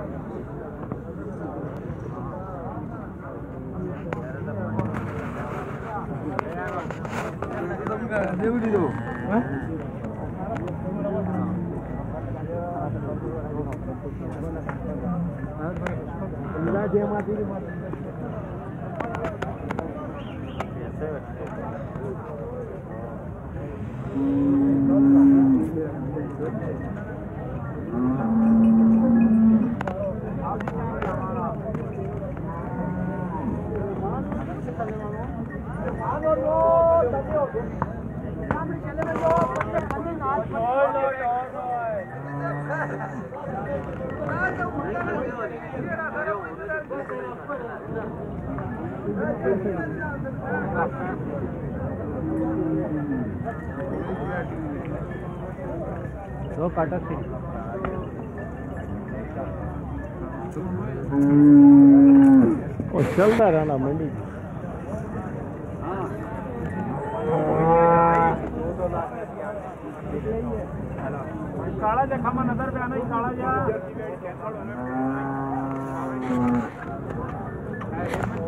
देवडी दो तो काटा थी और चलता रहना मंडी काला जा खमा नजर पे आना ही काला जा